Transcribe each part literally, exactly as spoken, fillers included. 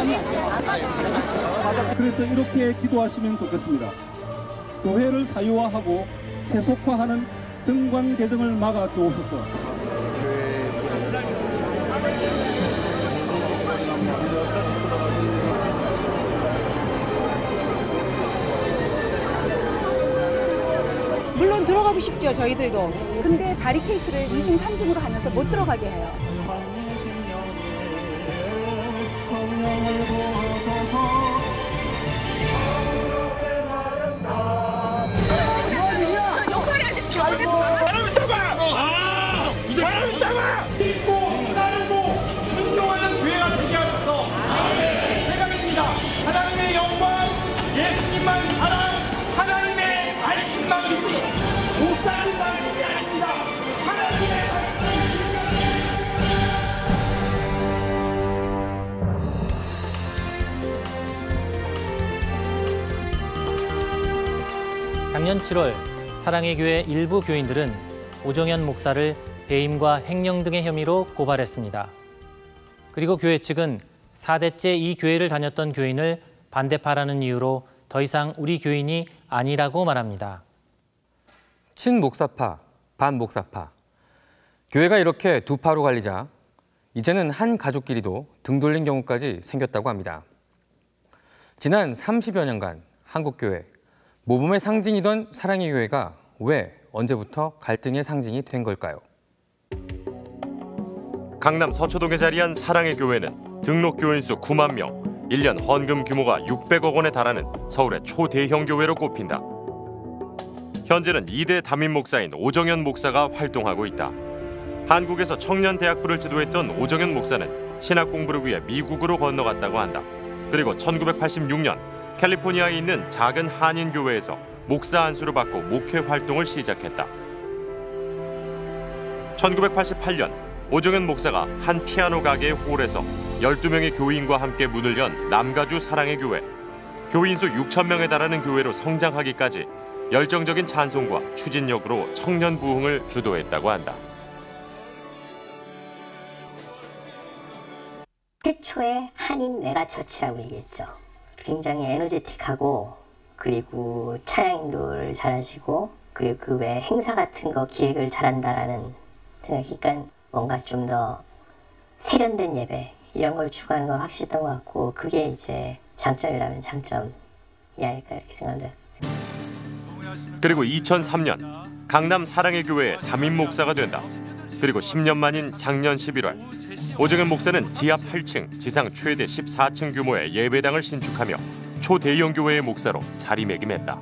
그래서 이렇게 기도하시면 좋겠습니다. 교회를 사유화하고 세속화하는 정관 개정을 막아 주옵소서. 물론 들어가고 싶죠, 저희들도. 근데 바리케이트를 이중 삼중으로 하면서 못 들어가게 해요. 하나님의 영광, 예수님만 사랑, 하나님의 말씀만 믿고 목사님 말씀이 아닙니다. 하나님의 말씀. 작년 칠월 사랑의 교회 일부 교인들은 오정현 목사를 배임과 횡령 등의 혐의로 고발했습니다. 그리고 교회 측은 사 대째 이 교회를 다녔던 교인을 반대파라는 이유로 더 이상 우리 교인이 아니라고 말합니다. 친목사파, 반목사파. 교회가 이렇게 두 파로 갈리자 이제는 한 가족끼리도 등 돌린 경우까지 생겼다고 합니다. 지난 삼십여 년간 한국교회, 모범의 상징이던 사랑의 교회가 왜 언제부터 갈등의 상징이 된 걸까요? 강남 서초동에 자리한 사랑의 교회는 등록 교인 수 구만 명, 일 년 헌금 규모가 육백억 원에 달하는 서울의 초대형 교회로 꼽힌다. 현재는 이 대 담임 목사인 오정현 목사가 활동하고 있다. 한국에서 청년 대학부를 지도했던 오정현 목사는 신학 공부를 위해 미국으로 건너갔다고 한다. 그리고 천구백팔십육 년 캘리포니아에 있는 작은 한인 교회에서 목사 안수를 받고 목회 활동을 시작했다. 천구백팔십팔 년 오정현 목사가 한 피아노 가게의 홀에서 열두 명의 교인과 함께 문을 연 남가주 사랑의 교회. 교인 수 육천 명에 달하는 교회로 성장하기까지 열정적인 찬송과 추진력으로 청년 부흥을 주도했다고 한다. 최초의 한인 메가처치라고 얘기했죠. 굉장히 에너제틱하고 그리고 찬양인도를 잘하시고 그리고 그 외 행사 같은 거 기획을 잘한다라는 생각이, 그러니까 뭔가 좀 더 세련된 예배 이런 걸 추구하는 건 확실했던 것 같고, 그게 이제 장점이라면 장점이 아닐까 이렇게 생각합니다. 그리고 이천삼 년 강남 사랑의 교회의 담임 목사가 된다. 그리고 십 년 만인 작년 십일월 오정현 목사는 지하 팔 층, 지상 최대 십사 층 규모의 예배당을 신축하며 초대형 교회의 목사로 자리매김했다.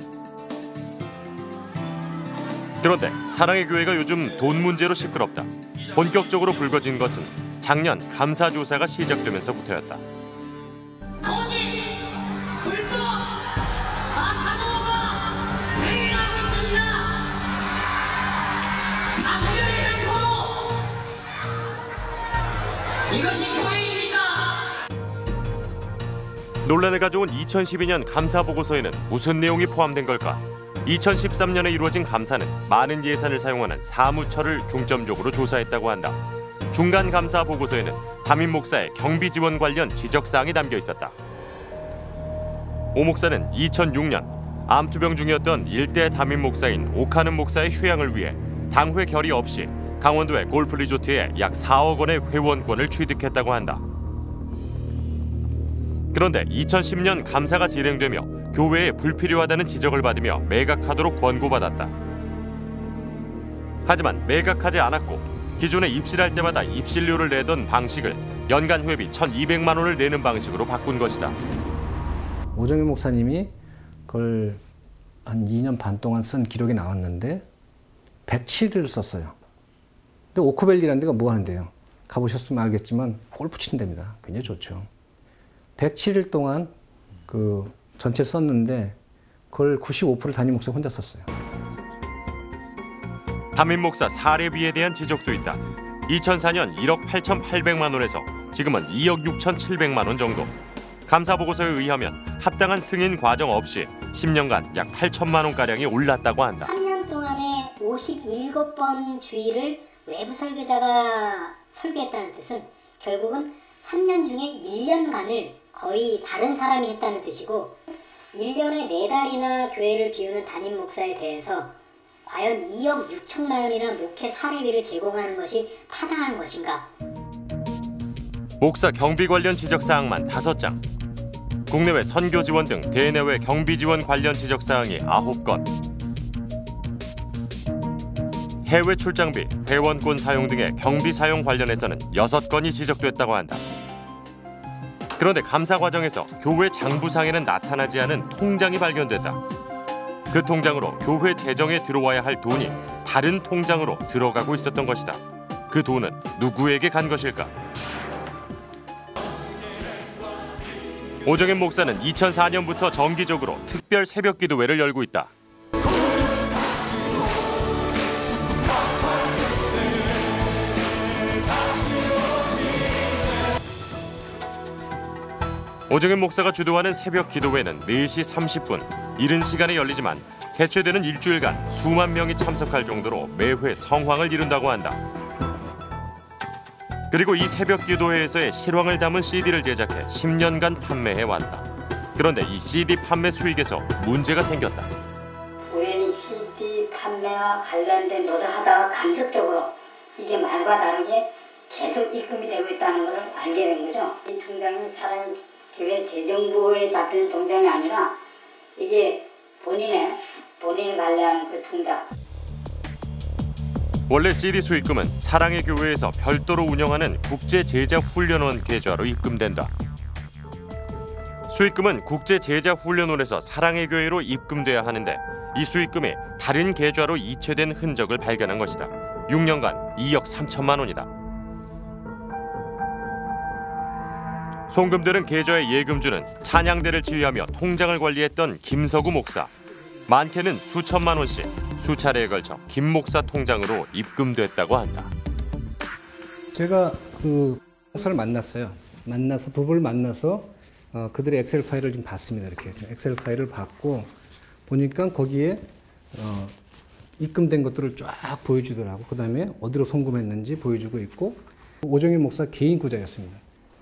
그런데 사랑의 교회가 요즘 돈 문제로 시끄럽다. 본격적으로 불거진 것은 작년 감사조사가 시작되면서부터였다. 이것이 교회입니까? 논란을 가져온 이천십이 년 감사 보고서에는 무슨 내용이 포함된 걸까? 이천십삼 년에 이루어진 감사는 많은 예산을 사용하는 사무처를 중점적으로 조사했다고 한다. 중간 감사 보고서에는 담임 목사의 경비 지원 관련 지적사항이 담겨 있었다. 오 목사는 이천육 년 암투병 중이었던 일대 담임 목사인 오카는 목사의 휴양을 위해 당회 결의 없이 강원도의 골프 리조트에 약 사억 원의 회원권을 취득했다고 한다. 그런데 이천십 년 감사가 진행되며 교회에 불필요하다는 지적을 받으며 매각하도록 권고받았다. 하지만 매각하지 않았고 기존에 입실할 때마다 입실료를 내던 방식을 연간 회비 천이백만 원을 내는 방식으로 바꾼 것이다. 오정현 목사님이 그걸 한 이 년 반 동안 쓴 기록이 나왔는데 백칠 일을 썼어요. 근데 오크밸리라는 데가 뭐 하는데요? 가보셨으면 알겠지만 골프 치는 데입니다. 굉장히 좋죠. 백칠 일 동안 그 전체를 썼는데 그걸 구십오 퍼센트 담임 목사 혼자 썼어요. 담임 목사 사례비에 대한 지적도 있다. 이천사 년 일억 팔천팔백만 원에서 지금은 이억 육천칠백만 원 정도. 감사 보고서에 의하면 합당한 승인 과정 없이 십 년간 약 팔천만 원가량이 올랐다고 한다. 삼 년 동안에 오십칠 번 주일을 외부 설교자가 설교했다는 뜻은 결국은 삼 년 중에 일 년간을 거의 다른 사람이 했다는 뜻이고 일 년에 네 달이나 교회를 비우는 담임 목사에 대해서 과연 이억 육천만 원이나 목회 사례비를 제공하는 것이 타당한 것인가? 목사 경비 관련 지적사항만 다섯 장, 국내외 선교 지원 등 대내외 경비 지원 관련 지적사항이 아홉 건, 해외 출장비, 회원권 사용 등의 경비 사용 관련해서는 여섯 건이 지적됐다고 한다. 그런데 감사 과정에서 교회 장부상에는 나타나지 않은 통장이 발견됐다. 그 통장으로 교회 재정에 들어와야 할 돈이 다른 통장으로 들어가고 있었던 것이다. 그 돈은 누구에게 간 것일까? 오정현 목사는 이천사 년부터 정기적으로 특별 새벽 기도회를 열고 있다. 오정현 목사가 주도하는 새벽 기도회는 네 시 삼십 분, 이른 시간에 열리지만 개최되는 일주일간 수만 명이 참석할 정도로 매회 성황을 이룬다고 한다. 그리고 이 새벽 기도회에서의 실황을 담은 씨디를 제작해 십 년간 판매해왔다. 그런데 이 씨디 판매 수익에서 문제가 생겼다. 우연히 씨디 판매와 관련된 노릇을 하다가 간접적으로 이게 말과 다르게 계속 입금이 되고 있다는 걸 알게 된 거죠. 이 통장이 사람의 교회 재정부에 잡히는 통장이 아니라 이게 본인의 본인이 관리하는 그 통장. 원래 씨디 수익금은 사랑의 교회에서 별도로 운영하는 국제제자훈련원 계좌로 입금된다. 수익금은 국제제자훈련원에서 사랑의 교회로 입금돼야 하는데 이 수익금이 다른 계좌로 이체된 흔적을 발견한 것이다. 육 년간 이억 삼천만 원이다. 송금되는 계좌의 예금주는 찬양대를 지휘하며 통장을 관리했던 김서구 목사. 많게는 수천만 원씩 수차례에 걸쳐 김 목사 통장으로 입금됐다고 한다. 제가 그 목사를 만났어요. 만나서 부부를 만나서 어, 그들의 엑셀 파일을 좀 봤습니다. 이렇게 엑셀 파일을 봤고 보니까 거기에 어, 입금된 것들을 쫙 보여주더라고. 그 다음에 어디로 송금했는지 보여주고 있고 오정현 목사 개인 구자였습니다.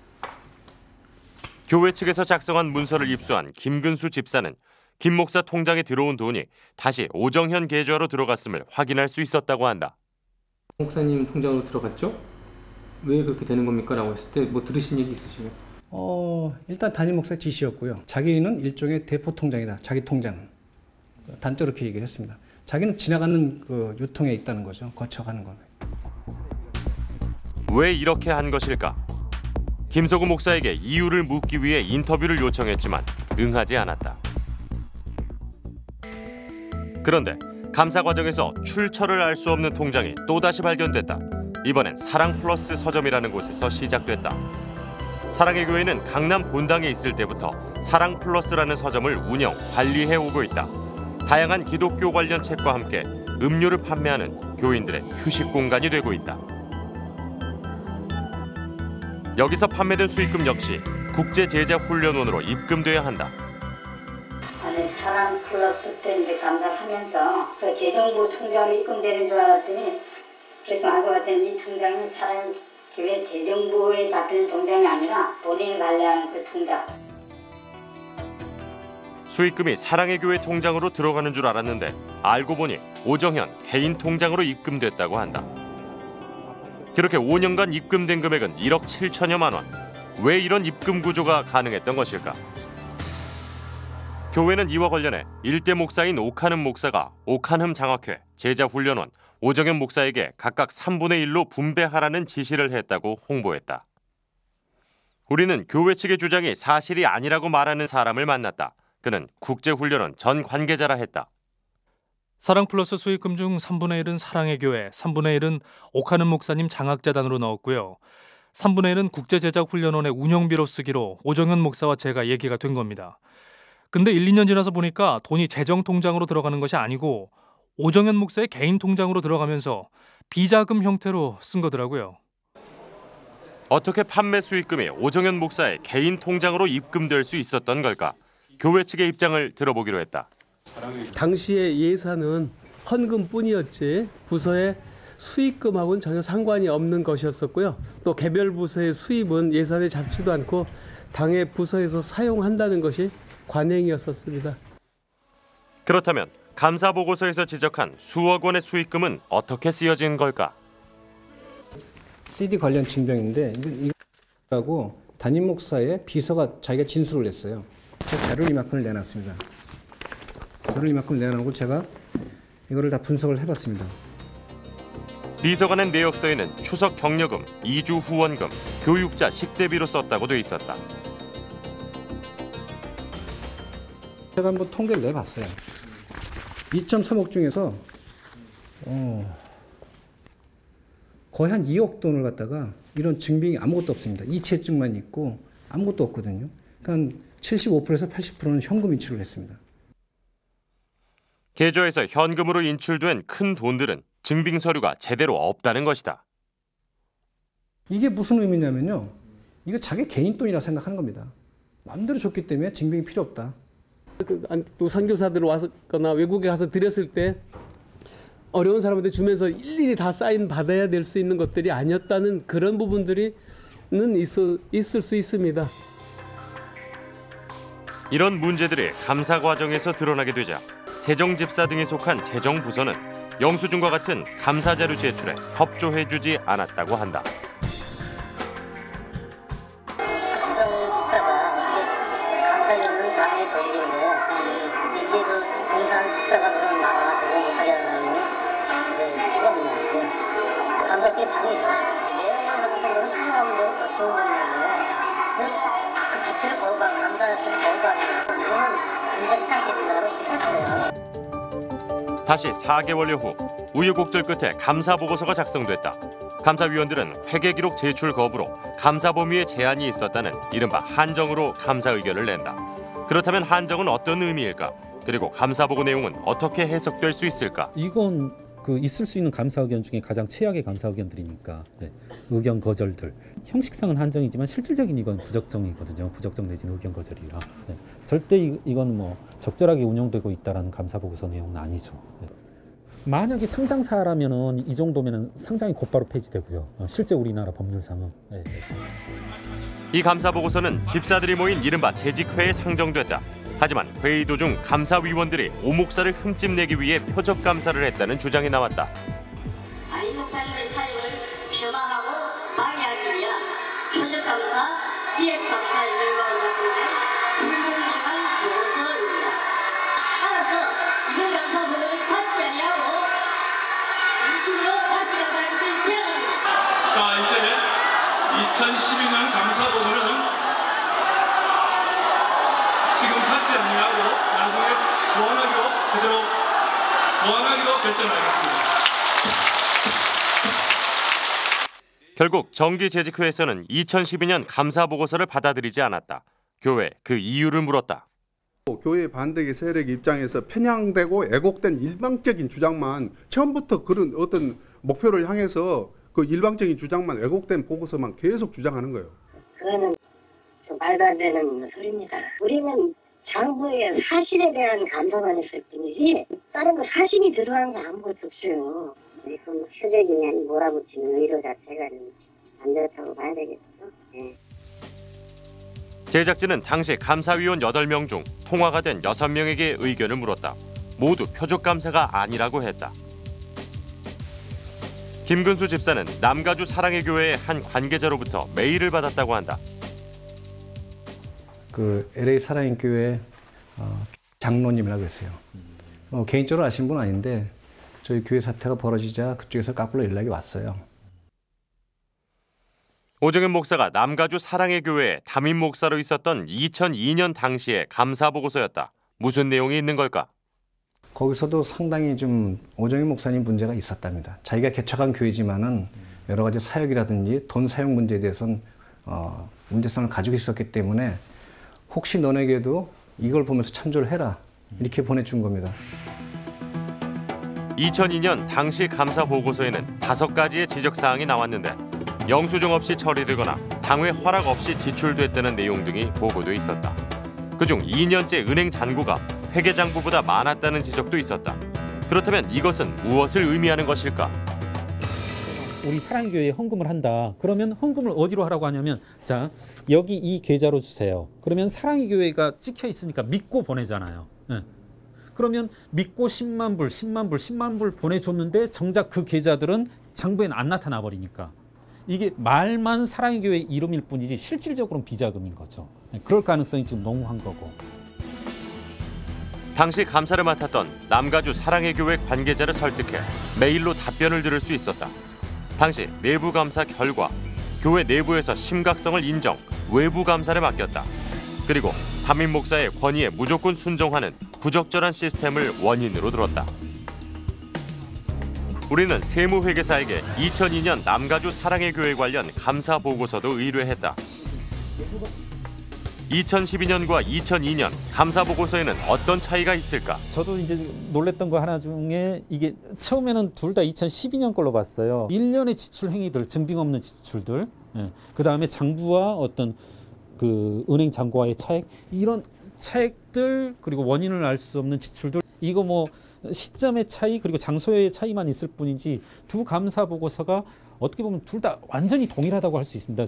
교회 측에서 작성한 문서를 입수한 김근수 집사는 김 목사 통장에 들어온 돈이 다시 오정현 계좌로 들어갔음을 확인할 수 있었다고 한다. 목사님 통장으로 들어갔죠? 왜 그렇게 되는 겁니까? 라고 했을 때 뭐 들으신 얘기 있으시면? 어, 일단 담임 목사 지시였고요. 자기는 일종의 대포 통장이다. 자기 통장은. 단적으로 그렇게 얘기를 했습니다. 자기는 지나가는 그 유통에 있다는 거죠. 거쳐가는 거는. 왜 이렇게 한 것일까? 김서구 목사에게 이유를 묻기 위해 인터뷰를 요청했지만 응하지 않았다. 그런데 감사 과정에서 출처를 알 수 없는 통장이 또다시 발견됐다. 이번엔 사랑플러스 서점이라는 곳에서 시작됐다. 사랑의 교회는 강남 본당에 있을 때부터 사랑플러스라는 서점을 운영, 관리해 오고 있다. 다양한 기독교 관련 책과 함께 음료를 판매하는 교인들의 휴식 공간이 되고 있다. 여기서 판매된 수익금 역시 국제제자훈련원으로 입금돼야 한다. 아니 사랑 플러스 때 이제 감사를 하면서 그 재정부 통장으로 입금되는 줄 알았더니 그래서 알고 봤더니 이 통장이 사랑 교회 재정부에 잡히는 통장이 아니라 본인이 관리하는 그 통장. 수익금이 사랑의 교회 통장으로 들어가는 줄 알았는데 알고 보니 오정현 개인 통장으로 입금됐다고 한다. 그렇게 오 년간 입금된 금액은 일억 칠천여만 원. 왜 이런 입금 구조가 가능했던 것일까? 교회는 이와 관련해 일대 목사인 오카는 목사가 오칸흠 장학회, 제자훈련원, 오정현 목사에게 각각 삼분의 일로 분배하라는 지시를 했다고 홍보했다. 우리는 교회 측의 주장이 사실이 아니라고 말하는 사람을 만났다. 그는 국제훈련원 전 관계자라 했다. 사랑플러스 수익금 중 삼분의 일은 사랑의 교회, 삼분의 일은 오카는 목사님 장학재단으로 넣었고요. 삼분의 일은 국제제자훈련원의 운영비로 쓰기로 오정현 목사와 제가 얘기가 된 겁니다. 근데 일, 이 년 지나서 보니까 돈이 재정통장으로 들어가는 것이 아니고 오정현 목사의 개인 통장으로 들어가면서 비자금 형태로 쓴 거더라고요. 어떻게 판매 수익금이 오정현 목사의 개인 통장으로 입금될 수 있었던 걸까? 교회 측의 입장을 들어보기로 했다. 당시의 예산은 헌금뿐이었지 부서의 수익금하고는 전혀 상관이 없는 것이었었고요. 또 개별 부서의 수입은 예산에 잡지도 않고 당의 부서에서 사용한다는 것이 관행이었었습니다. 그렇다면 감사 보고서에서 지적한 수억 원의 수익금은 어떻게 쓰여진 걸까? 씨디 관련 증병인데 이거라고 담임 목사의 비서가 자기가 진술을 했어요. 제가 자료를 이만큼을 내놨습니다. 자료를 이만큼 내놓고 제가 이거를 다 분석을 해봤습니다. 비서가 낸 내역서에는 추석 격려금, 이주 후원금, 교육자 식대비로 썼다고 돼 있었다. 제가 한번 통계를 내봤어요. 이 점 삼억 중에서 어, 거의 한 이억 돈을 갖다가 이런 증빙이 아무것도 없습니다. 이체증만 있고 아무것도 없거든요. 그러니까 칠십오 퍼센트에서 팔십 퍼센트는 현금 인출을 했습니다. 계좌에서 현금으로 인출된 큰 돈들은 증빙 서류가 제대로 없다는 것이다. 이게 무슨 의미냐면요. 이거 자기 개인 돈이라 생각하는 겁니다. 마음대로 줬기 때문에 증빙이 필요 없다. 또 선교사들 왔거나 외국에 가서 드렸을 때 어려운 사람한테 주면서 일일이 다 사인 받아야 될 수 있는 것들이 아니었다는 그런 부분들이 있어, 있을 수 있습니다. 이런 문제들이 감사 과정에서 드러나게 되자 재정집사 등에 속한 재정부서는 영수증과 같은 감사 자료 제출에 협조해주지 않았다고 한다. 재정집사가 어떻게 감사위원회는 당의 조직인데 이제 그 공산 집사가 그런 나와가지고 못하게 한다는 이제 수가 없는 거지. 감사팀 방해죠. 내용을 잘못한 거는 수용하면 되고 거치면 되는데 그 자체를 거부하고 감사 자체를 거부하는 거는 이거는 문제시지 않겠습니다라고 얘기를 했어요. 다시 사 개월여 후 우여곡절 끝에 감사 보고서가 작성됐다. 감사위원들은 회계 기록 제출 거부로 감사 범위에 제한이 있었다는 이른바 한정으로 감사 의견을 낸다. 그렇다면 한정은 어떤 의미일까? 그리고 감사 보고 내용은 어떻게 해석될 수 있을까? 이건 그 있을 수 있는 감사 의견 중에 가장 최악의 감사 의견들이니까 네. 의견 거절들. 형식상은 한정이지만 실질적인 이건 부적정이거든요. 부적정 내지는 의견 거절이라. 네. 절대 이, 이건 뭐 적절하게 운영되고 있다라는 감사 보고서 내용은 아니죠. 네. 만약에 상장사라면은 이 정도면은 상장이 곧바로 폐지되고요. 어, 실제 우리나라 법률상은. 네. 이 감사 보고서는 집사들이 모인 이른바 재직회에 상정됐다. 하지만 회의 도중 감사위원들이 오 목사를 흠집내기 위해 표적 감사를 했다는 주장이 나왔다. 담임 목사님의 사역을 폄하하고 방해하기 위한 표적 감사, 기획 감사의 결과를 작성된 불공정한 보고서입니다. 따라서 이번 감사 보고를 받지 아니하고 정식으로 다시 감사할 것을 제안합니다. 자, 이제 이천십이 년 감사 보고는 지금 받지 아니하고 나중에 보완하기로 그대로 보완하기로 결정하겠습니다. 결국 정기재직회에서는 이천십이 년 감사 보고서를 받아들이지 않았다. 교회 그 이유를 물었다. 교회 반대의 세력 입장에서 편향되고 왜곡된 일방적인 주장만 처음부터 그런 어떤 목표를 향해서 그 일방적인 주장만 왜곡된 보고서만 계속 주장하는 거예요. 그거는 좀 말도 안 되는 소리입니다. 우리는 장부의 사실에 대한 감사만 했을 뿐이지 다른 거 사실이 들어간 거 아무것도 없어요. 그럼 표적이냐 몰아붙이는 의도 자체가 안 좋다고 봐야 되겠죠. 네. 제작진은 당시 감사위원 여덟 명 중 통화가 된 여섯 명에게 의견을 물었다. 모두 표적 감사가 아니라고 했다. 김근수 집사는 남가주 사랑의 교회의 한 관계자로부터 메일을 받았다고 한다. 그 엘에이 사랑의 교회 어, 장로님이라고 했어요. 어, 개인적으로 아시는 분 아닌데 저희 교회 사태가 벌어지자 그쪽에서 까불러 연락이 왔어요. 오정현 목사가 남가주 사랑의 교회에 담임 목사로 있었던 이천이 년 당시의 감사 보고서였다. 무슨 내용이 있는 걸까? 거기서도 상당히 좀 오정현 목사님 문제가 있었답니다. 자기가 개척한 교회지만은 여러 가지 사역이라든지 돈 사용 문제에 대해서는 어, 문제성을 가지고 있었기 때문에 혹시 너에게도 이걸 보면서 참조를 해라 이렇게 보내준 겁니다. 이천이 년 당시 감사 보고서에는 다섯 가지의 지적사항이 나왔는데 영수증 없이 처리되거나 당회 허락 없이 지출됐다는 내용 등이 보고돼 있었다. 그중 이 년째 은행 잔고가 회계장부보다 많았다는 지적도 있었다. 그렇다면 이것은 무엇을 의미하는 것일까? 우리 사랑교회에 헌금을 한다. 그러면 헌금을 어디로 하라고 하냐면 자 여기 이 계좌로 주세요. 그러면 사랑교회가 찍혀 있으니까 믿고 보내잖아요. 네. 그러면 믿고 십만 불, 십만 불, 십만 불 보내줬는데 정작 그 계좌들은 장부에는 안 나타나 버리니까 이게 말만 사랑교회 이름일 뿐이지 실질적으로는 비자금인 거죠. 네. 그럴 가능성이 지금 농후한 거고. 당시 감사를 맡았던 남가주 사랑의 교회 관계자를 설득해 메일로 답변을 들을 수 있었다. 당시 내부 감사 결과 교회 내부에서 심각성을 인정, 외부 감사를 맡겼다. 그리고 담임 목사의 권위에 무조건 순종하는 부적절한 시스템을 원인으로 들었다. 우리는 세무회계사에게 이천이 년 남가주 사랑의 교회 관련 감사 보고서도 의뢰했다. 이천십이 년과 이천이 년 감사 보고서에는 어떤 차이가 있을까? 저도 이제 놀랬던 거 하나 중에 이게 처음에는 둘 다 이천십이 년 걸로 봤어요. 일 년의 지출 행위들, 증빙 없는 지출들, 예. 그 다음에 장부와 어떤 그 은행 잔고와의 차액, 이런 차액들 그리고 원인을 알 수 없는 지출들, 이거 뭐 시점의 차이 그리고 장소의 차이만 있을 뿐이지 두 감사 보고서가 어떻게 보면 둘 다 완전히 동일하다고 할 수 있습니다.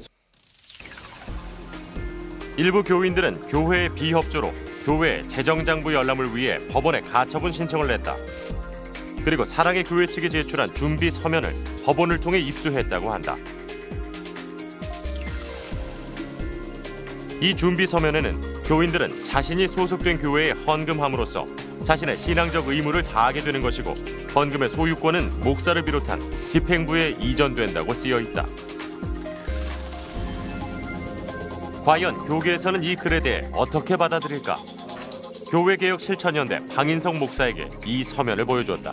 일부 교인들은 교회의 비협조로 교회의 재정장부 열람을 위해 법원에 가처분 신청을 냈다. 그리고 사랑의 교회 측이 제출한 준비 서면을 법원을 통해 입수했다고 한다. 이 준비 서면에는 교인들은 자신이 소속된 교회에 헌금함으로써 자신의 신앙적 의무를 다하게 되는 것이고 헌금의 소유권은 목사를 비롯한 집행부에 이전된다고 쓰여 있다. 과연 교계에서는 이 글에 대해 어떻게 받아들일까? 교회개혁 실천연대 방인성 목사에게 이 서면을 보여줬다.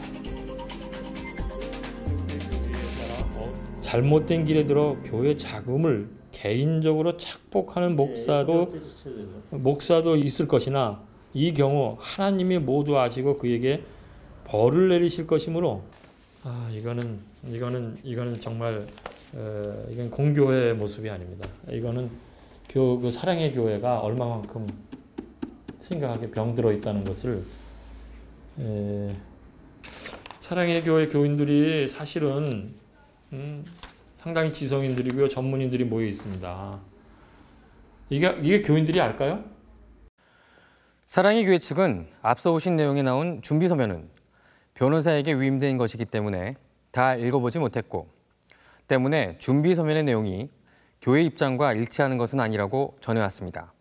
잘못된 길에 들어 교회 자금을 개인적으로 착복하는 목사도 목사도 있을 것이나 이 경우 하나님이 모두 아시고 그에게 벌을 내리실 것이므로 아 이거는 이거는 이거는 정말 어, 이건 공교회의 모습이 아닙니다. 이거는 교, 그 사랑의 교회가 얼마만큼 심각하게 병들어 있다는 것을 에, 사랑의 교회 교인들이 사실은 음, 상당히 지성인들이고요, 전문인들이 모여 있습니다. 이게 이게 교인들이 알까요? 사랑의 교회 측은 앞서 오신 내용에 나온 준비 서면은 변호사에게 위임된 것이기 때문에 다 읽어보지 못했고 때문에 준비 서면의 내용이 교회 입장과 일치하는 것은 아니라고 전해왔습니다.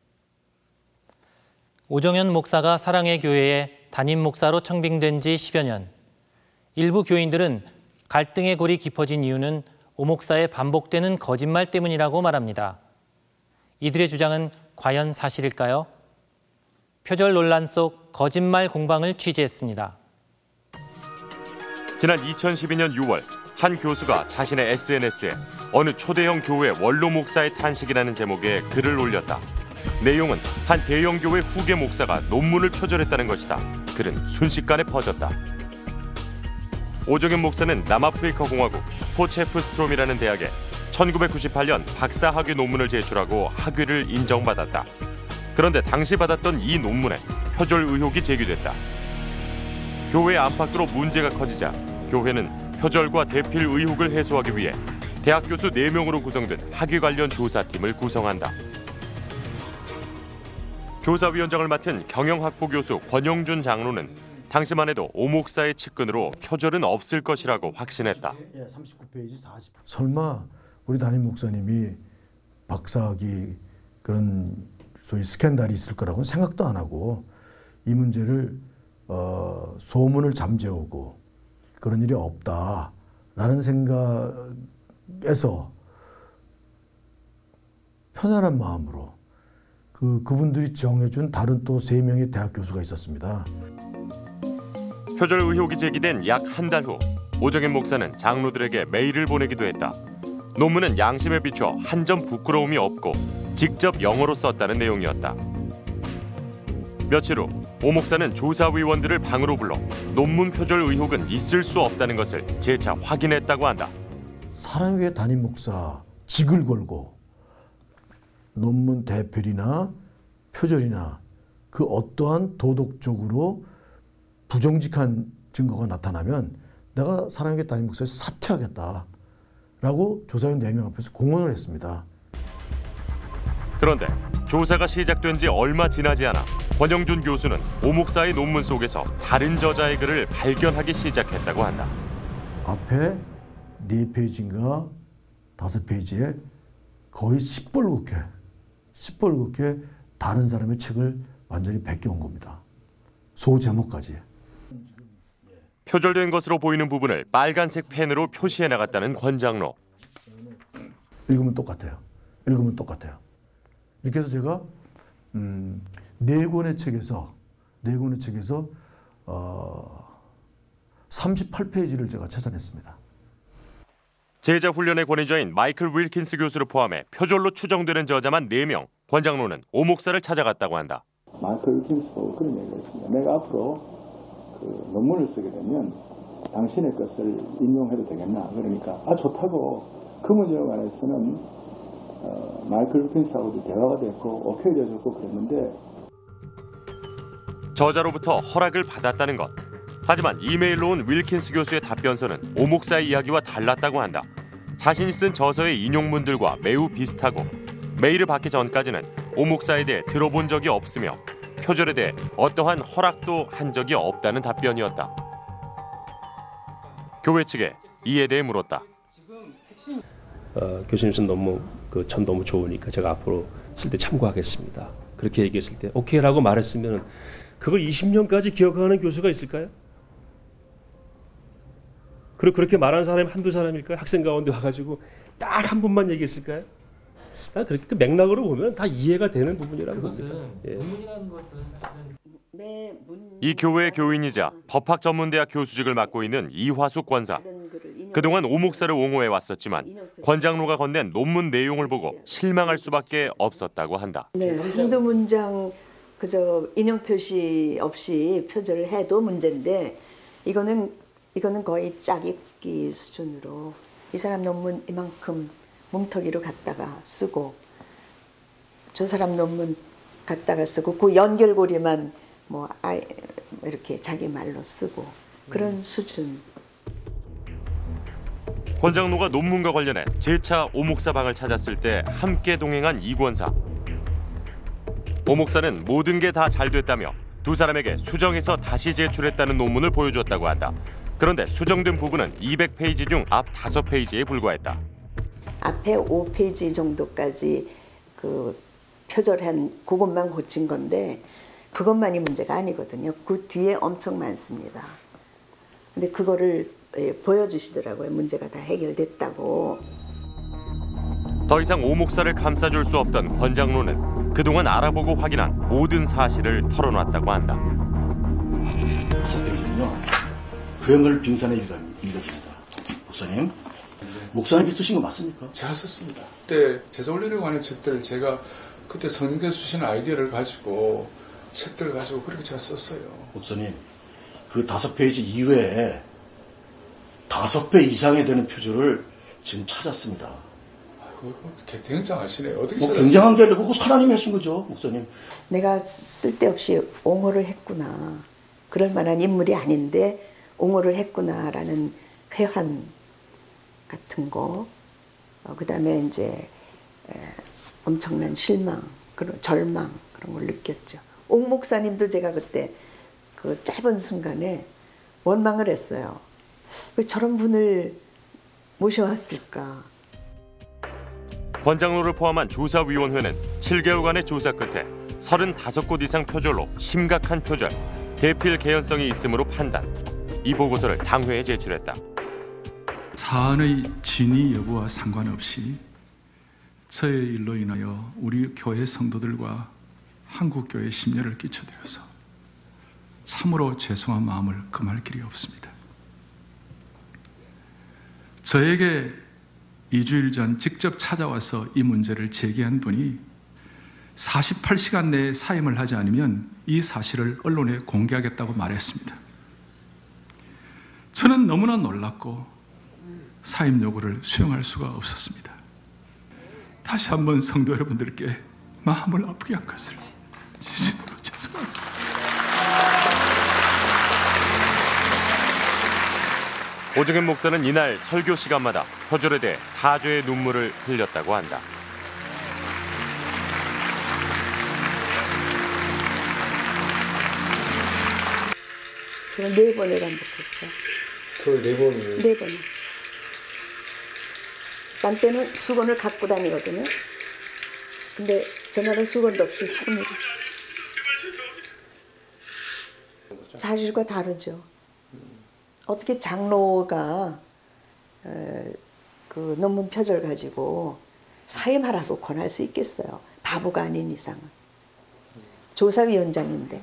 오정현 목사가 사랑의 교회에 담임 목사로 청빙된 지 십여 년. 일부 교인들은 갈등의 골이 깊어진 이유는 오 목사의 반복되는 거짓말 때문이라고 말합니다. 이들의 주장은 과연 사실일까요? 표절 논란 속 거짓말 공방을 취재했습니다. 지난 이천십이 년 유월 한 교수가 자신의 에스엔에스에 어느 초대형 교회 원로 목사의 탄식이라는 제목의 글을 올렸다. 내용은 한 대형 교회 후계 목사가 논문을 표절했다는 것이다. 글은 순식간에 퍼졌다. 오정현 목사는 남아프리카 공화국 포체프스트롬이라는 대학에 천구백구십팔 년 박사학위 논문을 제출하고 학위를 인정받았다. 그런데 당시 받았던 이 논문에 표절 의혹이 제기됐다. 교회 안팎으로 문제가 커지자 교회는 표절과 대필 의혹을 해소하기 위해 대학 교수 네 명으로 구성된 학위 관련 조사팀을 구성한다. 조사위원장을 맡은 경영학부 교수 권영준 장로는 당시만 해도 오 목사의 측근으로 표절은 없을 것이라고 확신했다. 삼십구 페이지 사십. 설마 우리 담임 목사님이 박사학위 그런 소위 스캔들이 있을 거라고는 생각도 안 하고 이 문제를 어, 소문을 잠재우고 그런 일이 없다라는 생각에서 편안한 마음으로 그, 그분들이 정해준 다른 또 세 명의 대학 교수가 있었습니다. 표절 의혹이 제기된 약 한 달 후 오정현 목사는 장로들에게 메일을 보내기도 했다. 논문은 양심에 비춰 한 점 부끄러움이 없고 직접 영어로 썼다는 내용이었다. 며칠 후 오 목사는 조사위원들을 방으로 불러 논문 표절 의혹은 있을 수 없다는 것을 재차 확인했다고 한다. 사랑교회 담임 목사 직을 걸고 논문 대필이나 표절이나 그 어떠한 도덕적으로 부정직한 증거가 나타나면 내가 사랑교회 담임 목사에서 사퇴하겠다. 라고 조사위원 네 명 앞에서 공언을 했습니다. 그런데 조사가 시작된 지 얼마 지나지 않아 권영준 교수는 오 목사의 논문 속에서 다른 저자의 글을 발견하기 시작했다고 한다. 앞에 네 페이지인가 다섯 페이지에 거의 시뻘겋게 시뻘겋게 다른 사람의 책을 완전히 베껴온 겁니다. 소 제목까지. 표절된 것으로 보이는 부분을 빨간색 펜으로 표시해 나갔다는 권 장로. 읽으면 똑같아요. 읽으면 똑같아요. 이렇게 해서 제가 음, 네 권의 책에서 네 권의 책에서 어, 삼십팔 페이지를 제가 찾아냈습니다. 제자 훈련의 권위자인 마이클 윌킨스 교수를 포함해 표절로 추정되는 저자만 네 명. 권 장로는 오 목사를 찾아갔다고 한다. 마이클 윌킨스도 그런 얘기를 했습니다. 내가 앞으로 그 논문을 쓰게 되면 당신의 것을 인용해도 되겠나? 그러니까 아 좋다고 그 문제에 관해서는 어, 마이클 윌킨스하고도 대화가 됐고 오케이 해줬고 그랬는데 저자로부터 허락을 받았다는 것. 하지만 이메일로 온 윌킨스 교수의 답변서는 오 목사의 이야기와 달랐다고 한다. 자신이 쓴 저서의 인용문들과 매우 비슷하고 메일을 받기 전까지는 오 목사에 대해 들어본 적이 없으며 표절에 대해 어떠한 허락도 한 적이 없다는 답변이었다. 교회 측에 이에 대해 물었다. 어, 교수님 쓴 논문 그 참 너무 좋으니까 제가 앞으로 쓸 때 참고하겠습니다. 그렇게 얘기했을 때 오케이라고 말했으면 그걸 이십 년까지 기억하는 교수가 있을까요? 그리고 그렇게 말하는 사람이 한두 사람일까요? 학생 가운데 와가지고 딱 한 분만 얘기했을까요? 딱 그렇게 그 맥락으로 보면 다 이해가 되는 부분이라는 겁니다. 예. 이 교회의 교인이자 법학전문대학 교수직을 맡고 있는 이화숙 권사. 그동안 오 목사를 옹호해 왔었지만 권 장로가 건넨 논문 내용을 보고 실망할 수밖에 없었다고 한다. 네, 한두 문장 그저 인용 표시 없이 표절을 해도 문제인데 이거는 이거는 거의 짜깁기 수준으로 이 사람 논문 이만큼 뭉텅이로 갖다가 쓰고 저 사람 논문 갖다가 쓰고 그 연결고리만 뭐 아이, 이렇게 자기 말로 쓰고 그런 음. 수준. 권 장로가 논문과 관련해 재차 오 목사 방을 찾았을 때 함께 동행한 이 권사. 오 목사는 모든 게 다 잘 됐다며 두 사람에게 수정해서 다시 제출했다는 논문을 보여줬다고 한다. 그런데 수정된 부분은 이백 페이지 중 앞 다섯 페이지에 불과했다. 앞에 오 페이지 정도까지 그 표절한 그것만 고친 건데 그것만이 문제가 아니거든요. 그 뒤에 엄청 많습니다. 근데 그거를 예, 보여주시더라고요. 문제가 다 해결됐다고. 더 이상 오 목사를 감싸줄 수 없던 권 장로는 그동안 알아보고 확인한 모든 사실을 털어놨다고 한다. 다섯 페이지는요. 그영을 빙산의 일각입니다. 목사님, 목사님이 쓰신 거 맞습니까? 제가 썼습니다. 그때 제자훈련에 관한 책들을 제가 그때 성령께서 주신 아이디어를 가지고 책들을 가지고 그렇게 제가 썼어요. 목사님, 그 다섯 페이지 이외에 다섯 배 이상이 되는 표절을 지금 찾았습니다. 아이고, 굉장하시네요. 어떻게 뭐 찾았어요? 굉장한 게 아니고 하나님이 하신 거죠, 목사님. 내가 쓸데없이 옹호를 했구나. 그럴 만한 인물이 아닌데 옹호를 했구나라는 회한 같은 거. 어, 그다음에 이제 에, 엄청난 실망, 그런 절망 그런 걸 느꼈죠. 옥 목사님도 제가 그때 그 짧은 순간에 원망을 했어요. 왜 저런 분을 모셔왔을까? 권 장로를 포함한 조사위원회는 칠 개월간의 조사 끝에 서른다섯 곳 이상 표절로 심각한 표절, 대필 개연성이 있음으로 판단. 이 보고서를 당회에 제출했다. 사안의 진위 여부와 상관없이 저의 일로 인하여 우리 교회 성도들과 한국교회에 심려를 끼쳐드려서 참으로 죄송한 마음을 금할 길이 없습니다. 저에게 이 주일 전 직접 찾아와서 이 문제를 제기한 분이 사십팔 시간 내에 사임을 하지 않으면 이 사실을 언론에 공개하겠다고 말했습니다. 저는 너무나 놀랐고 사임 요구를 수용할 수가 없었습니다. 다시 한번 성도 여러분들께 마음을 아프게 한 것을 진심으로 죄송합니다. 오정현 목사는 이날 설교 시간마다 표절에 대해 사죄의 눈물을 흘렸다고 한다. 그럼 네 번을 반복했어요. 그걸 네 번을? 네 번을. 난 때는 수건을 갖고 다니거든요. 근데 전날은 수건도 없이 손으로. 사실과 다르죠. 어떻게 장로가 에, 그 논문 표절 가지고 사임하라고 권할 수 있겠어요. 바보가 아닌 이상은. 조사위원장인데.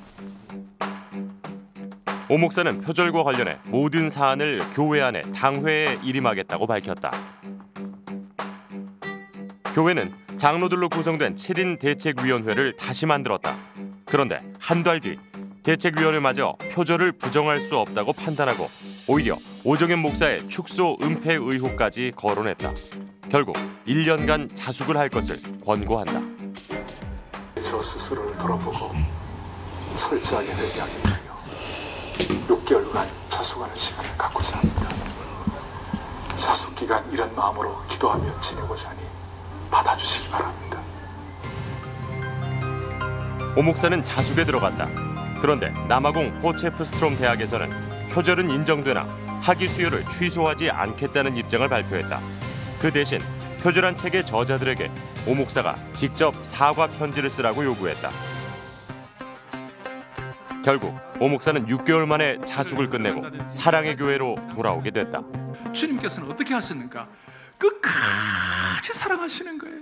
오 목사는 표절과 관련해 모든 사안을 교회 안에 당회에 일임하겠다고 밝혔다. 교회는 장로들로 구성된 칠 인 대책위원회를 다시 만들었다. 그런데 한 달 뒤 대책위원회마저 표절을 부정할 수 없다고 판단하고 오히려 오정현 목사의 축소 은폐 의혹까지 거론했다. 결국 일 년간 자숙을 할 것을 권고한다. 저 스스로를 돌아보고 철저하게 회개하겠다며 육 개월간 자숙하는 시간을 갖고자 합니다. 자숙 기간 이런 마음으로 기도하며 지내고자 하니 받아주시기 바랍니다. 오 목사는 자숙에 들어간다. 그런데 남아공 포체프스트롬 대학에서는 표절은 인정되나 학위 수여를 취소하지 않겠다는 입장을 발표했다. 그 대신 표절한 책의 저자들에게 오 목사가 직접 사과 편지를 쓰라고 요구했다. 결국 오 목사는 육 개월 만에 자숙을 끝내고 사랑의 교회로 돌아오게 됐다. 주님께서는 어떻게 하셨는가? 끝까지 사랑하시는 거예요.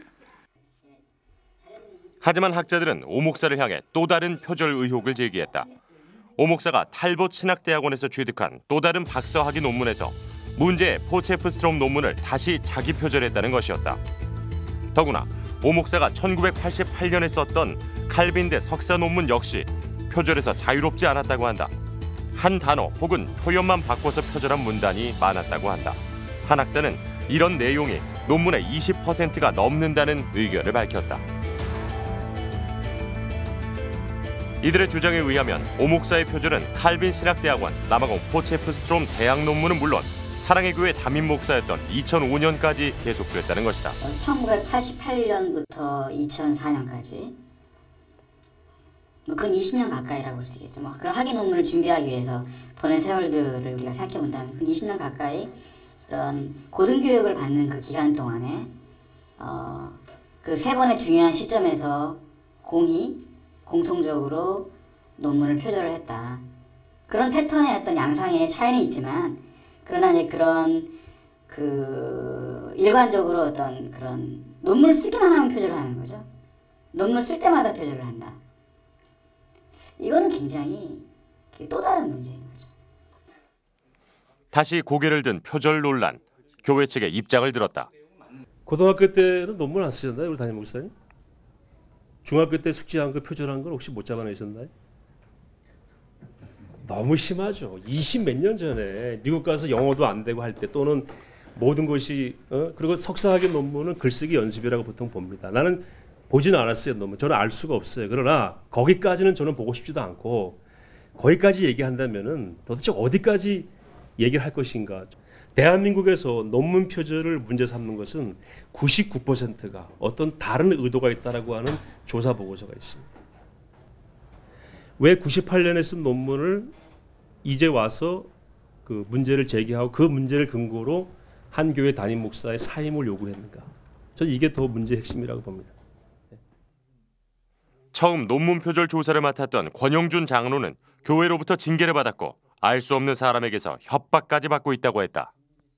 하지만 학자들은 오 목사를 향해 또 다른 표절 의혹을 제기했다. 오 목사가 탈보 신학대학원에서 취득한 또 다른 박사학위 논문에서 문제의 포체프스트롬 논문을 다시 자기 표절했다는 것이었다. 더구나 오 목사가 천구백팔십팔 년에 썼던 칼빈대 석사 논문 역시 표절에서 자유롭지 않았다고 한다. 한 단어 혹은 표현만 바꿔서 표절한 문단이 많았다고 한다. 한 학자는 이런 내용이 논문의 이십 퍼센트가 넘는다는 의견을 밝혔다. 이들의 주장에 의하면 오 목사의 표절은 칼빈 신학대학원 남아공 포체프스트롬 대학 논문은 물론 사랑의 교회 담임 목사였던 이천오 년까지 계속됐다는 것이다. 천구백팔십팔 년부터 이천사 년까지 그건 이십 년 가까이라고 볼 수 있겠죠. 뭐 그런 학위 논문을 준비하기 위해서 보낸 세월들을 우리가 생각해 본다면 그 이십 년 가까이 그런 고등교육을 받는 그 기간 동안에 어, 그 세 번의 중요한 시점에서 공이 공통적으로 논문을 표절을 했다. 그런 패턴의 어떤 양상의 차이는 있지만 그러나 이제 그런 그 일관적으로 어떤 그런 논문을 쓰기만 하면 표절을 하는 거죠. 논문을 쓸 때마다 표절을 한다. 이거는 굉장히 또 다른 문제인 거죠. 다시 고개를 든 표절 논란. 교회 측의 입장을 들었다. 고등학교 때는 논문 안 쓰셨나요, 우리 담임 목사님? 중학교 때 숙지한 거 표절한 걸 혹시 못 잡아내셨나요? 너무 심하죠. 이십 몇 년 전에 미국 가서 영어도 안 되고 할 때 또는 모든 것이 어? 그리고 석사학위 논문은 글쓰기 연습이라고 보통 봅니다. 나는 보지는 않았어요, 논문. 저는 알 수가 없어요. 그러나 거기까지는 저는 보고 싶지도 않고 거기까지 얘기한다면은 도대체 어디까지 얘기를 할 것인가. 대한민국에서 논문 표절을 문제 삼는 것은 구십구 퍼센트가 어떤 다른 의도가 있다라고 하는 조사 보고서가 있습니다. 왜 구십팔 년에 쓴 논문을 이제 와서 그 문제를 제기하고 그 문제를 근거로 한 교회 담임 목사의 사임을 요구했는가? 저는 이게 더 문제의 핵심이라고 봅니다. 처음 논문 표절 조사를 맡았던 권영준 장로는 교회로부터 징계를 받았고 알 수 없는 사람에게서 협박까지 받고 있다고 했다.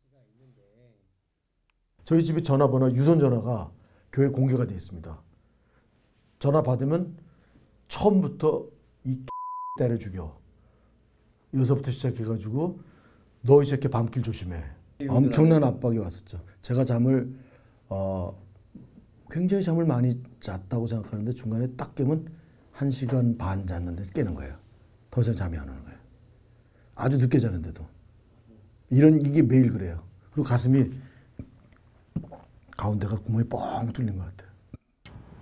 저희 집에 전화번호 유선 전화가 교회 공개가 돼 있습니다. 전화 받으면 처음부터 이 때려 죽여. 여기서부터 시작해가지고 너 이 새끼 밤길 조심해. 엄청난 압박이 왔었죠. 제가 잠을 어, 굉장히 잠을 많이 잤다고 생각하는데 중간에 딱 깨면 한 시간 반 잤는데 깨는 거예요. 더 이상 잠이 안 오는 거예요. 아주 늦게 자는데도. 이런 이게 매일 그래요. 그리고 가슴이 가운데가 구멍이 뻥 뚫린 것 같아요.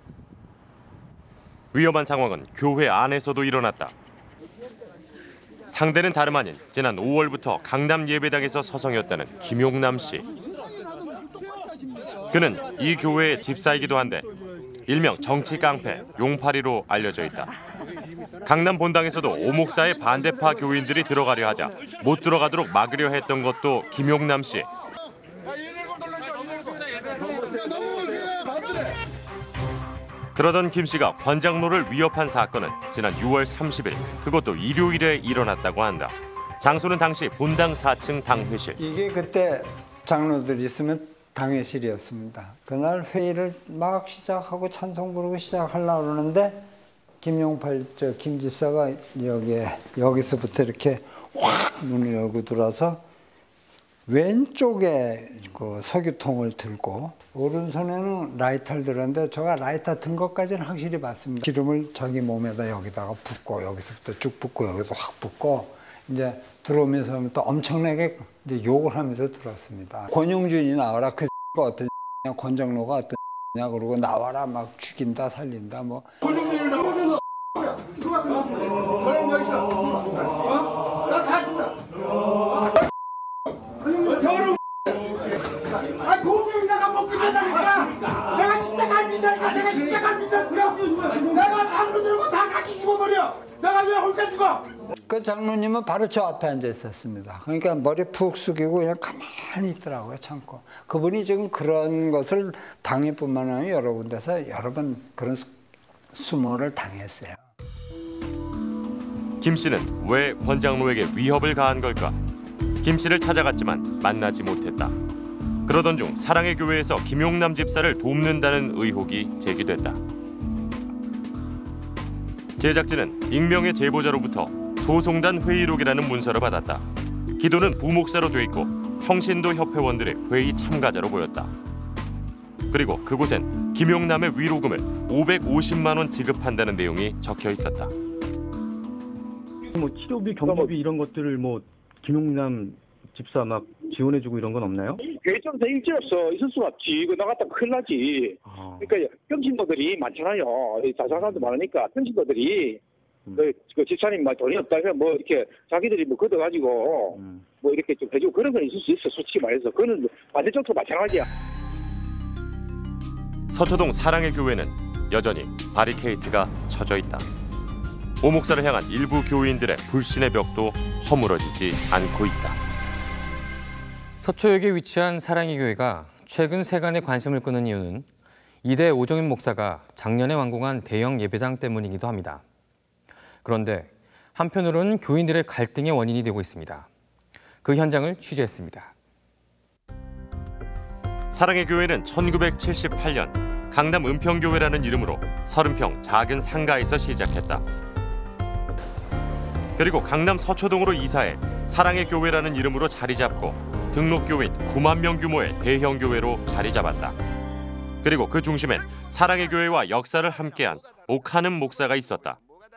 위험한 상황은 교회 안에서도 일어났다. 상대는 다름 아닌 지난 오월부터 강남 예배당에서 서성였다는 김용남 씨. 그는 이 교회의 집사이기도 한데 일명 정치 깡패 용팔이로 알려져 있다. 강남 본당에서도 오 목사의 반대파 교인들이 들어가려 하자 못 들어가도록 막으려 했던 것도 김용남 씨. 그러던 김 씨가 권장로를 위협한 사건은 지난 유월 삼십일, 그것도 일요일에 일어났다고 한다. 장소는 당시 본당 사 층 당회실. 이게 그때 장로들이 있으면 당회실이었습니다. 그날 회의를 막 시작하고 찬송 부르고 시작하려고 그러는데 김용팔 저 김 집사가 여기에 여기서부터 이렇게 확 문을 열고 들어와서 왼쪽에 그 석유통을 들고 오른손에는 라이터를 들었는데 제가 라이터 든 것까지는 확실히 봤습니다. 기름을 자기 몸에다 여기다가 붓고 여기서부터 쭉 붓고 여기도 확 붓고 이제 들어오면서 또 엄청나게 이제 욕을 하면서 들어왔습니다. 권영준이 나와라, 그 X가 어떤 X냐, 권정로가 어떤 X냐, 그러고 나와라, 막 죽인다 살린다 뭐. 권영준이 나와라. 누가 권영 여기 있어. 어? 나 다 죽어. 더러운 아 고병자가 못 끝낸다니까. 내가 십자가 안 믿으니까 내가 십자가 안 믿으니까 내가 방로 들고 다 같이 죽어버려. 내가 왜 혼자 죽어? 그 장로님은 바로 저 앞에 앉아 있었습니다. 그러니까 머리 푹 숙이고 그냥 가만히 있더라고요, 참고. 그분이 지금 그런 것을 당해뿐만 아니라 여러 군데서 여러 번 그런 수모를 당했어요. 김 씨는 왜 권장로에게 위협을 가한 걸까? 김 씨를 찾아갔지만 만나지 못했다. 그러던 중 사랑의 교회에서 김용남 집사를 돕는다는 의혹이 제기됐다. 제작진은 익명의 제보자로부터 소송단 회의록이라는 문서를 받았다. 기도는 부목사로 돼 있고 평신도 협회원들의 회의 참가자로 보였다. 그리고 그곳엔 김용남의 위로금을 오백오십만 원 지급한다는 내용이 적혀 있었다. 뭐 치료비, 경비비 이런 것들을 뭐 김용남 집사 막 지원해주고 이런 건 없나요? 교회청에서 일지 없어 있을 수가 없지. 그 나갔다 큰일 나지. 아. 그러니까 평신도들이 많잖아요. 자살사도 많으니까 평신도들이 음. 그, 그 집사님 막 돈이 없다면 뭐 이렇게 자기들이 뭐 걷어가지고 음. 뭐 이렇게 좀 해주고 그런 건 있을 수 있어. 솔직히 말해서 그거는 반대쪽도 마찬가지야. 서초동 사랑의 교회는 여전히 바리케이트가 쳐져 있다. 오 목사를 향한 일부 교인들의 불신의 벽도 허물어지지 않고 있다. 서초역에 위치한 사랑의 교회가 최근 세간의 관심을 끄는 이유는 이대 오정현 목사가 작년에 완공한 대형 예배당 때문이기도 합니다. 그런데 한편으로는 교인들의 갈등의 원인이 되고 있습니다. 그 현장을 취재했습니다. 사랑의 교회는 천구백칠십팔 년 강남 은평교회라는 이름으로 서른 평 작은 상가에서 시작했다. 그리고 강남 서초동으로 이사해 사랑의 교회라는 이름으로 자리 잡고 등록교인 구만 명 규모의 대형 교회로 자리 잡았다. 그리고 그 중심엔 사랑의 교회와 역사를 함께한 옥하는 목사가 있었다.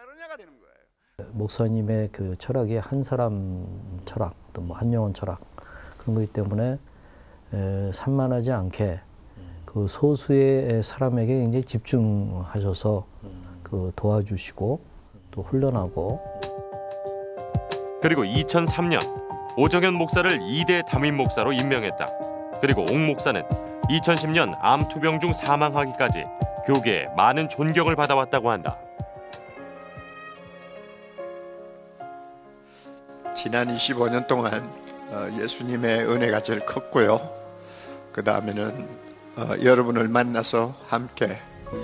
목사님의 그 철학이 한 사람 철학, 또 뭐 한 영혼 철학 그런 거기 때문에 에, 산만하지 않게 그 소수의 사람에게 굉장히 집중하셔서 그 도와주시고 또 훈련하고. 그리고 이천삼 년 오정현 목사를 이 대 담임 목사로 임명했다. 그리고 옥 목사는 이천십 년 암 투병 중 사망하기까지 교계에 많은 존경을 받아왔다고 한다. 지난 이십오 년 동안 예수님의 은혜가 제일 컸고요. 그 다음에는 여러분을 만나서 함께.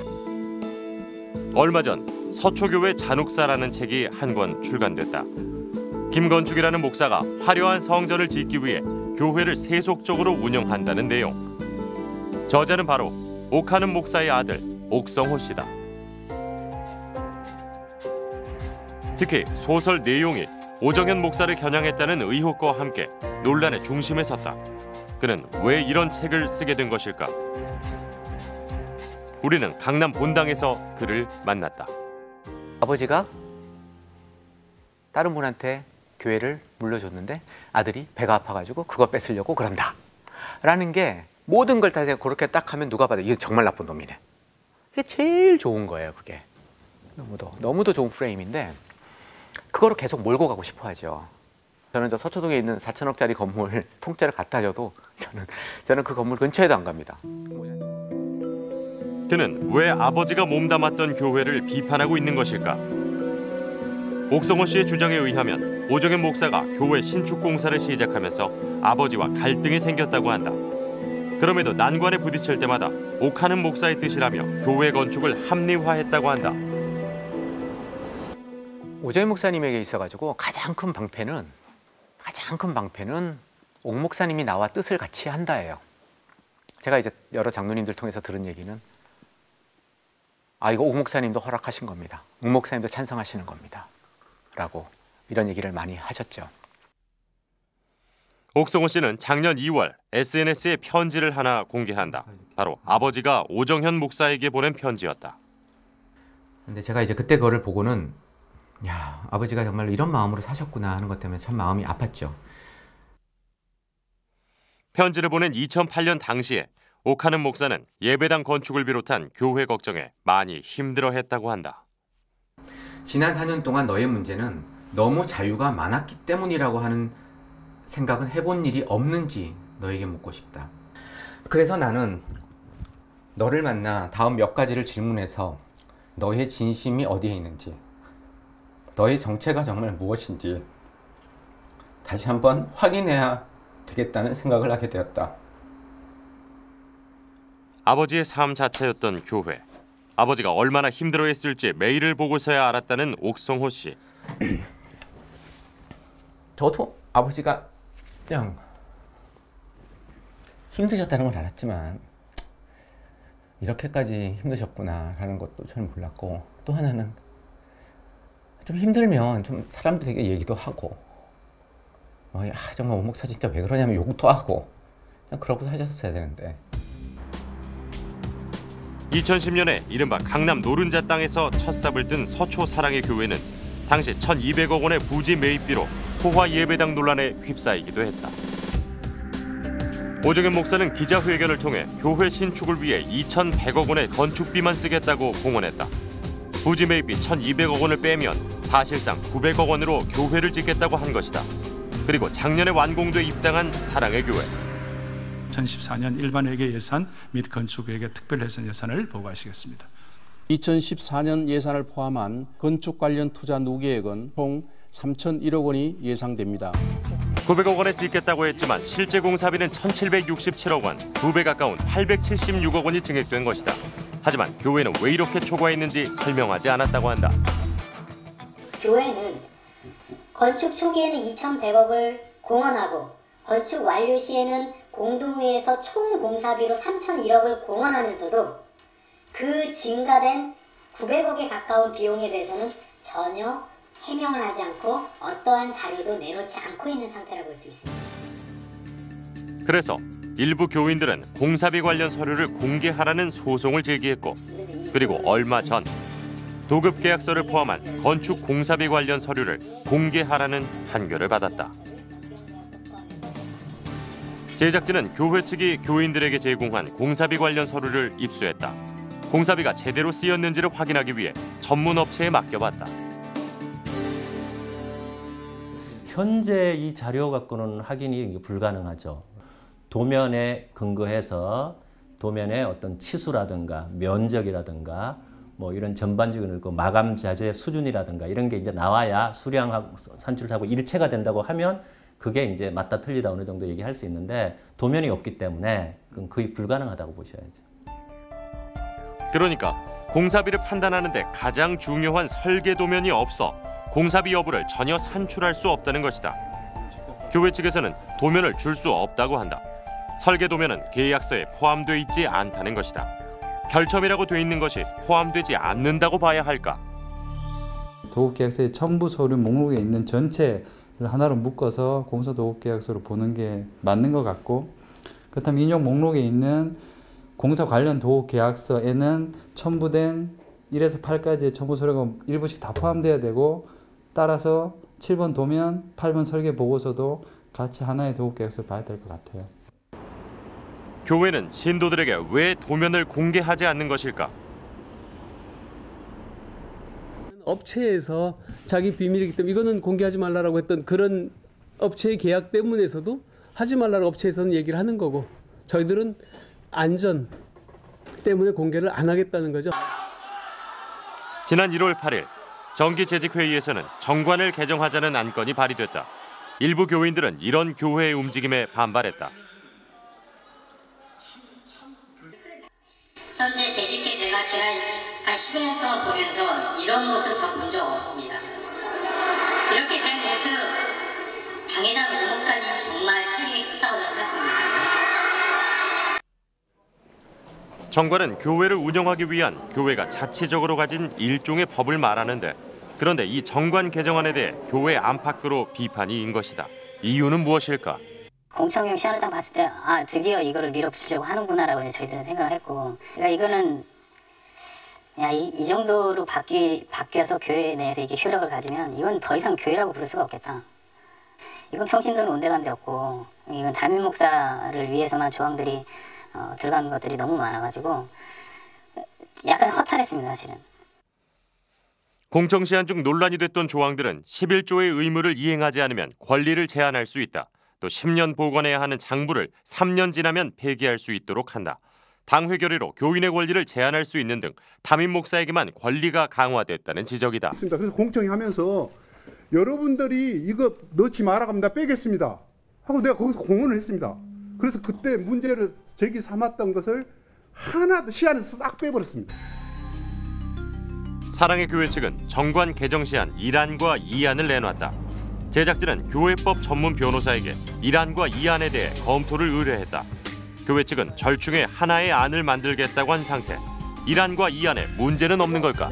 얼마 전 서초교회 잔혹사라는 책이 한 권 출간됐다. 김건축이라는 목사가 화려한 성전을 짓기 위해 교회를 세속적으로 운영한다는 내용. 저자는 바로 옥하는 목사의 아들 옥성호 씨다. 특히 소설 내용이 오정현 목사를 겨냥했다는 의혹과 함께 논란의 중심에 섰다. 그는 왜 이런 책을 쓰게 된 것일까? 우리는 강남 본당에서 그를 만났다. 아버지가 다른 분한테 교회를 물려줬는데 아들이 배가 아파가지고 그거 뺏으려고 그런다 라는 게 모든 걸 다 그렇게 딱 하면 누가 봐도 이게 정말 나쁜 놈이네. 그게 제일 좋은 거예요. 그게 너무도 너무도 좋은 프레임인데 그거로 계속 몰고 가고 싶어 하죠. 저는 저 서초동에 있는 사천억짜리 건물 통째로 갖다 줘도 저는, 저는 그 건물 근처에도 안 갑니다. 그는 왜 아버지가 몸담았던 교회를 비판하고 있는 것일까? 옥성호 씨의 주장에 의하면 오정현 목사가 교회 신축 공사를 시작하면서 아버지와 갈등이 생겼다고 한다. 그럼에도 난관에 부딪힐 때마다 옥하는 목사의 뜻이라며 교회 건축을 합리화했다고 한다. 오정현 목사님에게 있어가지고 가장 큰 방패는 가장 큰 방패는 옥 목사님이 나와 뜻을 같이 한다예요. 제가 이제 여러 장로님들 통해서 들은 얘기는 아 이거 옥 목사님도 허락하신 겁니다. 옥 목사님도 찬성하시는 겁니다. 라고 이런 얘기를 많이 하셨죠. 옥성호 씨는 작년 이월 에스엔에스에 편지를 하나 공개한다. 바로 아버지가 오정현 목사에게 보낸 편지였다. 근데 제가 이제 그때 그거를 보고는 야 아버지가 정말 이런 마음으로 사셨구나 하는 것 때문에 참 마음이 아팠죠. 편지를 보낸 이천팔 년 당시에 옥하는 목사는 예배당 건축을 비롯한 교회 걱정에 많이 힘들어했다고 한다. 지난 사 년 동안 너의 문제는 너무 자유가 많았기 때문이라고 하는 생각은 해본 일이 없는지 너에게 묻고 싶다. 그래서 나는 너를 만나 다음 몇 가지를 질문해서 너의 진심이 어디에 있는지, 너의 정체가 정말 무엇인지 다시 한번 확인해야 되겠다는 생각을 하게 되었다. 아버지의 삶 자체였던 교회. 아버지가 얼마나 힘들어했을지 메일을 보고서야 알았다는 옥성호 씨. 저도 아버지가 그냥 힘드셨다는 걸 알았지만 이렇게까지 힘드셨구나 라는 것도 잘 몰랐고, 또 하나는 좀 힘들면 좀 사람들에게 얘기도 하고 어, 야, 정말 옥 목사 진짜 왜 그러냐면 욕도 하고 그냥 그러고 사셨어야 되는데. 이천십 년에 이른바 강남 노른자 땅에서 첫 삽을 뜬 서초 사랑의 교회는 당시 천이백억 원의 부지 매입비로 포화 예배당 논란에 휩싸이기도 했다. 오정현 목사는 기자회견을 통해 교회 신축을 위해 이천백억 원의 건축비만 쓰겠다고 공언했다. 부지 매입비 천이백억 원을 빼면 사실상 구백억 원으로 교회를 짓겠다고 한 것이다. 그리고 작년에 완공돼 입당한 사랑의 교회. 이천십사 년 일반 회계 예산 및 건축회계 특별예산 예산을 보고하시겠습니다. 이천십사 년 예산을 포함한 건축 관련 투자 누계액은 총 삼천일억 원이 예상됩니다. 구백억 원에 짓겠다고 했지만 실제 공사비는 천칠백육십칠억 원, 두 배 가까운 팔백칠십육억 원이 증액된 것이다. 하지만 교회는 왜 이렇게 초과했는지 설명하지 않았다고 한다. 교회는 건축 초기에는 이천백억을 공헌하고 건축 완료 시에는 공동회에서 총 공사비로 삼천일억을 공헌하면서도 그 증가된 구백억에 가까운 비용에 대해서는 전혀 해명을 하지 않고 어떠한 자료도 내놓지 않고 있는 상태라고 볼 수 있습니다. 그래서 일부 교인들은 공사비 관련 서류를 공개하라는 소송을 제기했고, 그리고 얼마 전 도급 계약서를 포함한 건축 공사비 관련 서류를 공개하라는 판결을 받았다. 제작진은 교회 측이 교인들에게 제공한 공사비 관련 서류를 입수했다. 공사비가 제대로 쓰였는지를 확인하기 위해 전문 업체에 맡겨봤다. 현재 이 자료 갖고는 확인이 불가능하죠. 도면에 근거해서 도면의 어떤 치수라든가 면적이라든가 뭐 이런 전반적인 그 마감 자재 수준이라든가 이런 게 이제 나와야 수량하고 산출하고 일체가 된다고 하면 그게 이제 맞다 틀리다 어느 정도 얘기할 수 있는데 도면이 없기 때문에 그건 거의 불가능하다고 보셔야죠. 그러니까 공사비를 판단하는데 가장 중요한 설계 도면이 없어 공사비 여부를 전혀 산출할 수 없다는 것이다. 교회 측에서는 도면을 줄 수 없다고 한다. 설계 도면은 계약서에 포함돼 있지 않다는 것이다. 결점이라고 돼 있는 것이 포함되지 않는다고 봐야 할까? 도급계약서의 첨부 서류 목록에 있는 전체를 하나로 묶어서 공사도급계약서로 보는 게 맞는 것 같고, 그렇다면 인용 목록에 있는 공사 관련 도급계약서에는 첨부된 일에서 팔까지의 첨부 서류가 일부씩 다 포함돼야 되고, 따라서 칠 번 도면, 팔 번 설계 보고서도 같이 하나의 도급계약서를 봐야 될 것 같아요. 교회는 신도들에게 왜 도면을 공개하지 않는 것일까? 업체에서 자기 비밀이기 때문에 이거는 공개하지 말라라고 했던 그런 업체의 계약 때문에서도 하지 말라고 업체에서는 얘기를 하는 거고 저희들은 안전 때문에 공개를 안 하겠다는 거죠. 지난 일월 팔일 정기재직회의에서는 정관을 개정하자는 안건이 발의됐다. 일부 교인들은 이런 교회의 움직임에 반발했다. 현재 재직회 제가 지난 한 십여 년 동안 보면서 이런 모습 전 본 적 없습니다. 이렇게 된 모습 당회장 오 목사님 정말 책임이 크다고 생각합니다. 정관은 교회를 운영하기 위한 교회가 자치적으로 가진 일종의 법을 말하는데 그런데 이 정관 개정안에 대해 교회 안팎으로 비판이 인 것이다. 이유는 무엇일까? 공청회 시안을 딱 봤을 때 아 드디어 이거를 밀어붙이려고 하는구나라고 이제 저희들은 생각을 했고 그러니까 이거는 야, 이, 이 정도로 바뀌, 바뀌어서 교회 내에서 이게 효력을 가지면 이건 더 이상 교회라고 부를 수가 없겠다. 이건 평신도는 온데간데 없고 이건 담임 목사를 위해서만 조항들이 어, 들어가는 것들이 너무 많아가지고 약간 허탈했습니다, 사실은. 공청시한 중 논란이 됐던 조항들은 십일 조의 의무를 이행하지 않으면 권리를 제한할 수 있다. 또 십 년 보관해야 하는 장부를 삼 년 지나면 폐기할 수 있도록 한다. 당회 결의로 교인의 권리를 제한할 수 있는 등 담임 목사에게만 권리가 강화됐다는 지적이다. 그래서 공청회 하면서 여러분들이 이거 넣지 마라 하면 나 빼겠습니다 하고 내가 거기서 공언을 했습니다. 그래서 그때 문제를 제기 삼았던 것을 하나도 시안에서 싹 빼버렸습니다. 사랑의 교회 측은 정관 개정 시안 일 안과 이 안을 내놨다. 제작진은 교회법 전문 변호사에게 일 안과 이 안에 대해 검토를 의뢰했다. 교회 측은 절충의 하나의 안을 만들겠다고 한 상태. 일 안과 이 안에 문제는 없는 걸까?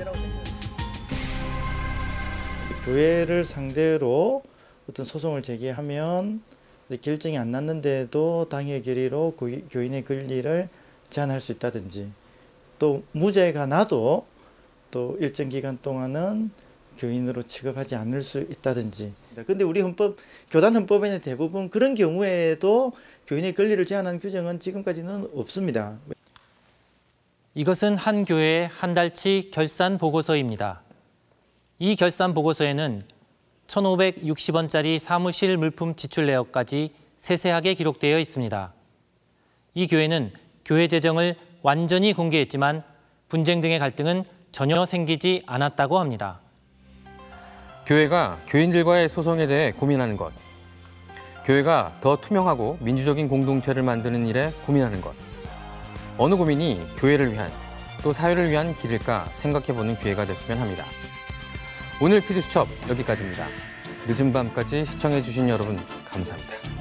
교회를 상대로 어떤 소송을 제기하면 결정이 안 났는데도 당회 결의로 교인의 권리를 제한할 수 있다든지 또 무죄가 나도 또 일정 기간 동안은 교인으로 취급하지 않을 수 있다든지. 근데 우리 헌법, 교단 헌법에는 대부분 그런 경우에도 교인의 권리를 제한하는 규정은 지금까지는 없습니다. 이것은 한 교회의 한 달치 결산 보고서입니다. 이 결산 보고서에는 천오백육십 원짜리 사무실 물품 지출 내역까지 세세하게 기록되어 있습니다. 이 교회는 교회 재정을 완전히 공개했지만 분쟁 등의 갈등은 전혀 생기지 않았다고 합니다. 교회가 교인들과의 소송에 대해 고민하는 것. 교회가 더 투명하고 민주적인 공동체를 만드는 일에 고민하는 것. 어느 고민이 교회를 위한 또 사회를 위한 길일까 생각해보는 기회가 됐으면 합니다. 오늘 피디수첩 여기까지입니다. 늦은 밤까지 시청해주신 여러분 감사합니다.